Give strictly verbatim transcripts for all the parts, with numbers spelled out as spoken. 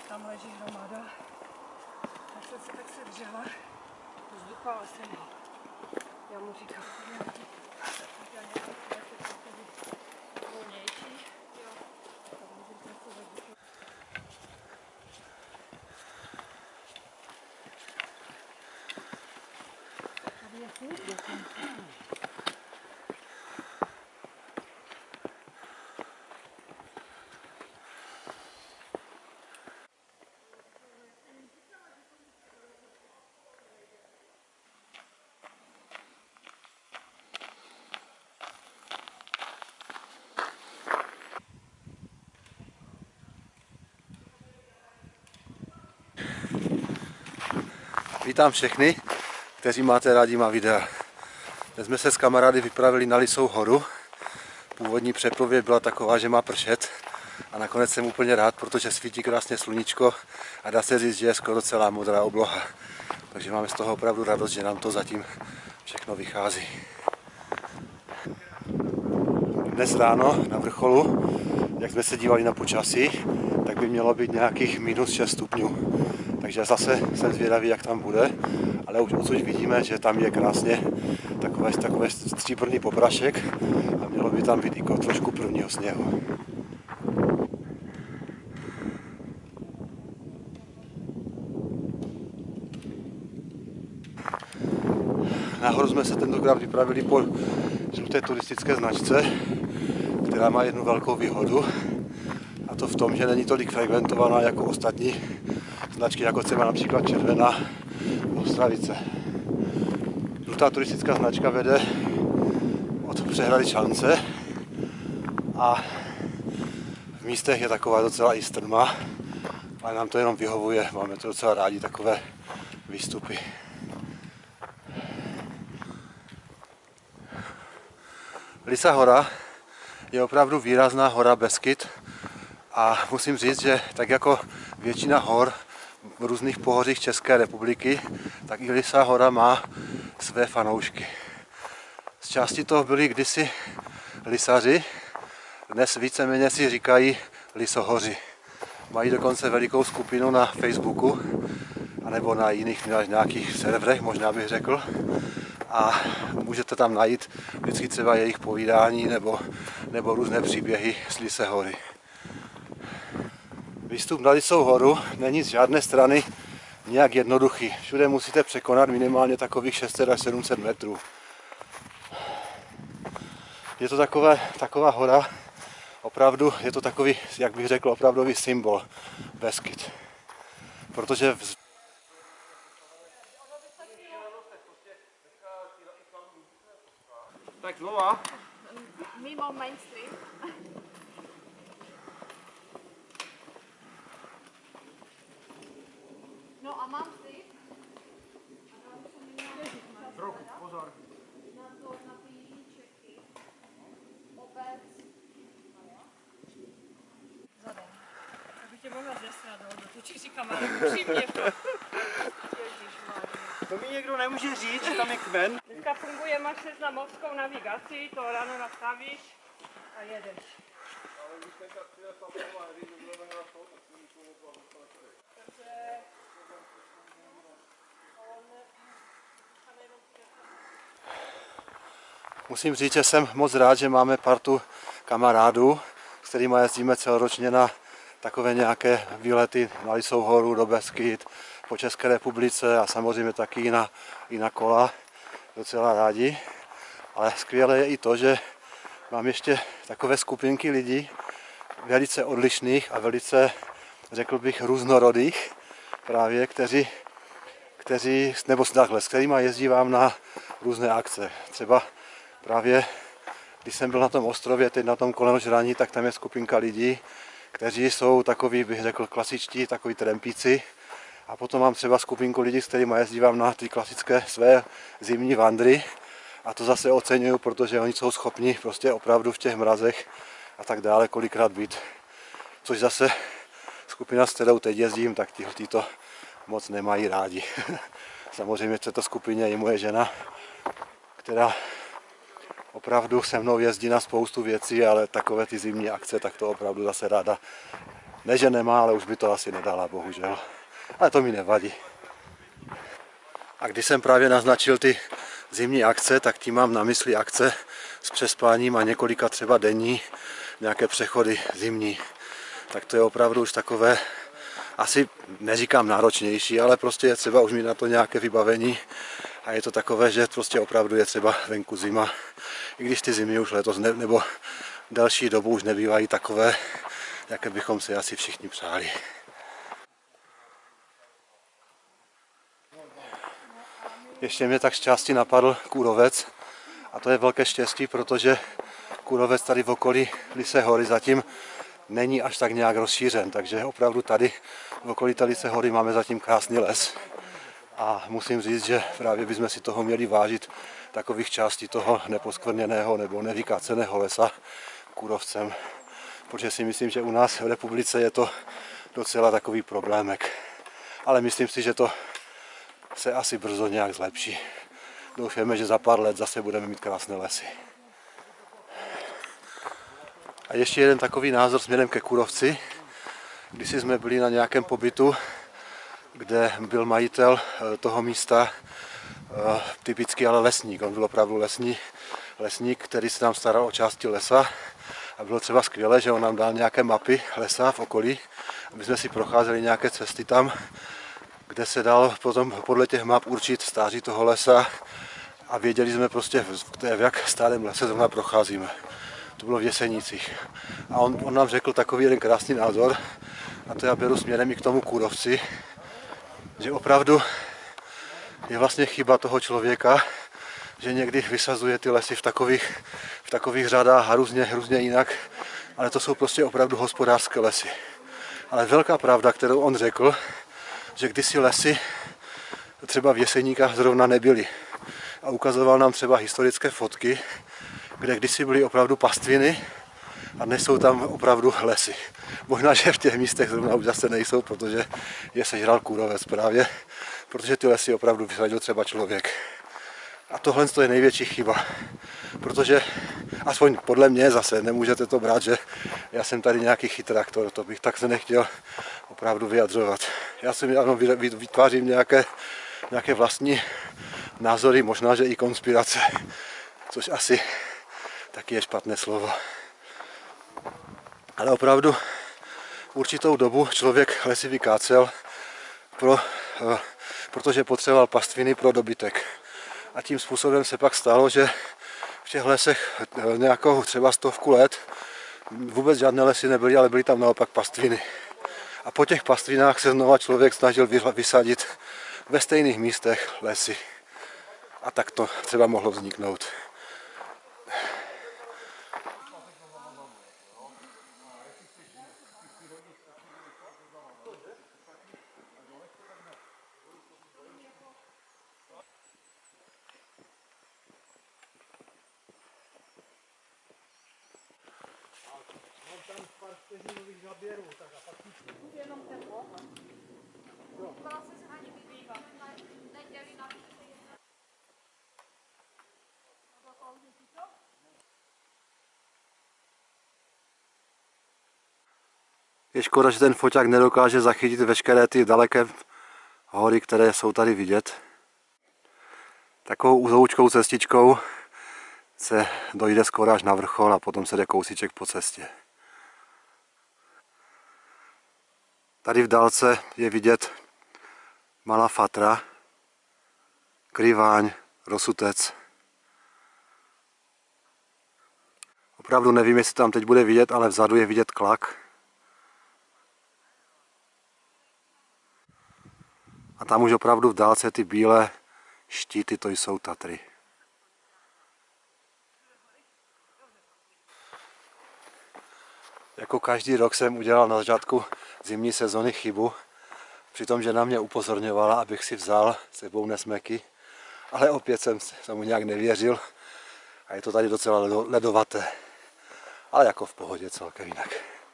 tam leží hromada. Tak jsem se tak se dřela. Vzduchala jsem ho. Já mu říkám, že nějaký volnější. Jo. Tady je furt. Vítám všechny, kteří máte rádi má videa. Dnes jsme se s kamarády vypravili na Lisou horu. Původní předpověď byla taková, že má pršet. A nakonec jsem úplně rád, protože svítí krásně sluníčko a dá se říct, že je skoro celá modrá obloha. Takže máme z toho opravdu radost, že nám to zatím všechno vychází. Dnes ráno na vrcholu, jak jsme se dívali na počasí, tak by mělo být nějakých minus šest stupňů. Takže zase jsem zvědavý, jak tam bude, ale už odsud vidíme, že tam je krásně takové, takové stříbrný poprašek a mělo by tam být i trošku prvního sněhu. Nahoru jsme se tentokrát vypravili po žluté turistické značce, která má jednu velkou výhodu, a to v tom, že není tolik frekventovaná jako ostatní značky, jako třeba například červená Ostravice. Žlutá turistická značka vede od přehrady Šance a v místech je taková docela i strma, ale nám to jenom vyhovuje, máme to docela rádi, takové výstupy. Lisa hora je opravdu výrazná hora Beskyd a musím říct, že tak jako většina hor v různých pohořích České republiky, tak i Lisa hora má své fanoušky. Z části to byli kdysi lisaři, dnes víceméně si říkají lisohoři. Mají dokonce velikou skupinu na Facebooku, anebo na jiných na nějakých serverech, možná bych řekl. A můžete tam najít vždycky třeba jejich povídání nebo, nebo různé příběhy z Lise hory. Výstup na Lisou horu není z žádné strany nějak jednoduchý. Všude musíte překonat minimálně takových šest set až sedm set metrů. Je to takové, taková hora, opravdu je to takový, jak bych řekl, opravdový symbol Beskyd. Protože v... Tak znova. Mimo Main Street. No a mám si. Trochu, pozor. Na to, na ty jiný čeky. Obec. Zadem. Abych tě mohla zesrat, no, dotočíš si kameru, upřímně. To mi někdo nemůže říct, že tam je kmen. Dneska funguje, máš seznamovskou navigaci, to ráno nastavíš a jedeš. Musím říct, že jsem moc rád, že máme partu kamarádů, s kterými jezdíme celoročně na takové nějaké výlety na Lisou horu, do Beskyd, po České republice a samozřejmě taky i na, i na kola. Docela rádi. Ale skvělé je i to, že mám ještě takové skupinky lidí, velice odlišných a velice, řekl bych, různorodých, právě, kteří, kteří nebo takhle, s kterými jezdívám na různé akce. Třeba právě, když jsem byl na tom ostrově, teď na tom Kolenožraní, tak tam je skupinka lidí, kteří jsou takový, bych řekl, klasičtí, takový trampíci. A potom mám třeba skupinku lidí, s kterými jezdívám na ty klasické své zimní vandry. A to zase oceňuju, protože oni jsou schopni prostě opravdu v těch mrazech a tak dále kolikrát být. Což zase skupina, s kterou teď jezdím, tak tihle to moc nemají rádi. Samozřejmě v této skupině je moje žena, která opravdu se mnou jezdí na spoustu věcí, ale takové ty zimní akce, tak to opravdu zase ráda Ne, že nemá, ale už by to asi nedala, bohužel. Ale to mi nevadí. A když jsem právě naznačil ty zimní akce, tak tím mám na mysli akce s přespáním a několika třeba denní nějaké přechody zimní. Tak to je opravdu už takové, asi neříkám náročnější, ale prostě je třeba už mít na to nějaké vybavení. A je to takové, že prostě opravdu je třeba venku zima. I když ty zimy už letos ne, nebo další dobu už nebývají takové, jaké bychom si asi všichni přáli. Ještě mě tak šťastí napadl kůrovec. A to je velké štěstí, protože kůrovec tady v okolí Lysé hory zatím není až tak nějak rozšířen. Takže opravdu tady v okolí té Lysé hory máme zatím krásný les. A musím říct, že právě bychom si toho měli vážit, takových částí toho neposkvrněného nebo nevykáceného lesa kůrovcem. Protože si myslím, že u nás v republice je to docela takový problémek. Ale myslím si, že to se asi brzo nějak zlepší. Doufáme, že za pár let zase budeme mít krásné lesy. A ještě jeden takový názor směrem ke kůrovci. Když jsme byli na nějakém pobytu, kde byl majitel toho místa, typický ale lesník. On byl opravdu lesní, lesník, který se nám staral o části lesa. A bylo třeba skvělé, že on nám dal nějaké mapy lesa v okolí, aby jsme si procházeli nějaké cesty tam, kde se dalo potom podle těch map určit stáří toho lesa a věděli jsme prostě, v jak starém lese zrovna procházíme. To bylo v Jesenicích. A on, on nám řekl takový jeden krásný názor, a to já beru směrem i k tomu kůrovci, že opravdu je vlastně chyba toho člověka, že někdy vysazuje ty lesy v takových, v takových řadách a různě, různě jinak, ale to jsou prostě opravdu hospodářské lesy. Ale velká pravda, kterou on řekl, že kdysi lesy třeba v Jeseníkách zrovna nebyly. A ukazoval nám třeba historické fotky, kde kdysi byly opravdu pastviny a dnes jsou tam opravdu lesy. Možná, že v těch místech zrovna už zase nejsou, protože je sežral kůrovec právě, protože ty lesy opravdu vysadil třeba člověk. A tohle je největší chyba, protože aspoň podle mě zase nemůžete to brát, že já jsem tady nějaký chytrák, to, to bych tak se nechtěl opravdu vyjadřovat. Já si ano, vytvářím nějaké, nějaké vlastní názory, možná, že i konspirace, což asi taky je špatné slovo. Ale opravdu určitou dobu člověk lesy vykácel, pro, protože potřeboval pastviny pro dobytek. A tím způsobem se pak stalo, že v těch lesech nějakou třeba stovku let vůbec žádné lesy nebyly, ale byly tam naopak pastviny. A po těch pastvinách se znova člověk snažil vysadit ve stejných místech lesy. A tak to třeba mohlo vzniknout. Je škoda, že ten foťák nedokáže zachytit veškeré ty daleké hory, které jsou tady vidět. Takovou uzoučkou cestičkou se dojde skoro až na vrchol a potom se jde kousíček po cestě. Tady v dálce je vidět Malá Fatra, Kryváň, Rosutec. Opravdu nevím, jestli tam teď bude vidět, ale vzadu je vidět Klak. A tam už opravdu v dálce ty bílé štíty, to jsou Tatry. Jako každý rok jsem udělal na začátku zimní sezony chybu, přitom žena mě upozorňovala, abych si vzal s sebou nesmeky, ale opět jsem se mu nějak nevěřil a je to tady docela ledovaté, ale jako v pohodě celkem jinak.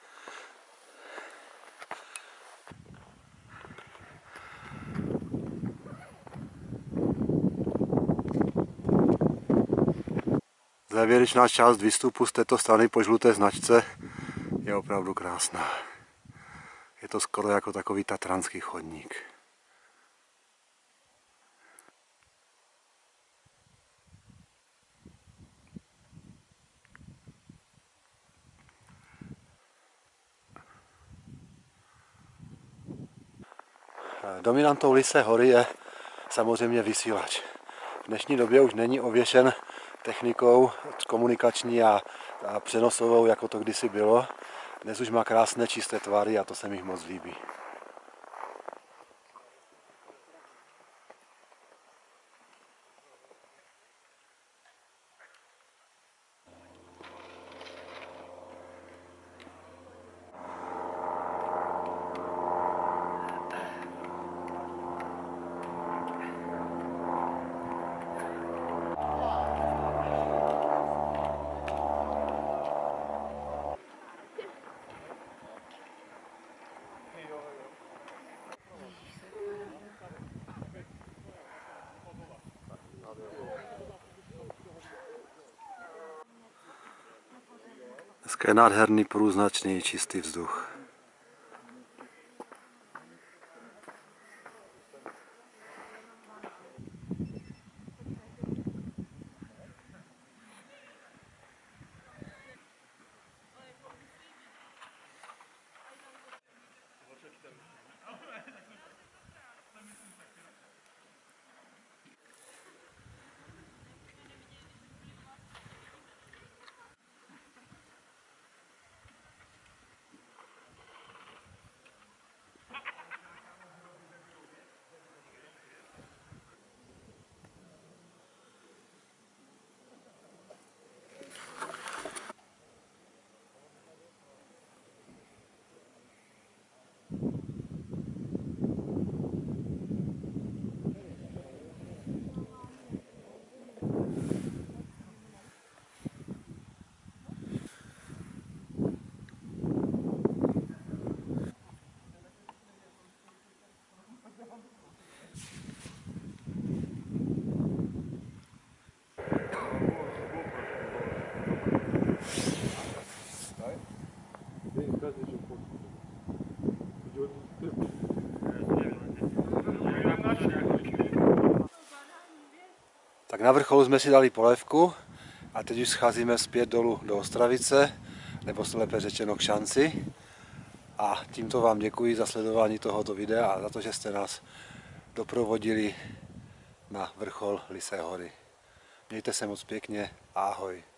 Závěrečná část výstupu z této strany po žluté značce je opravdu krásná. Je to skoro jako takový tatranský chodník. Dominantou Lysé hory je samozřejmě vysílač. V dnešní době už není ověšen technikou komunikační a, a přenosovou, jako to kdysi bylo. Dnes už má krásné čisté tvary a to se mi moc líbí. Dneska je nádherný, průznačný, čistý vzduch. Tak na vrcholu jsme si dali polévku a teď už scházíme zpět dolů do Ostravice, nebo lépe řečeno k Šanci. A tímto vám děkuji za sledování tohoto videa a za to, že jste nás doprovodili na vrchol Lysé hory. Mějte se moc pěkně, ahoj.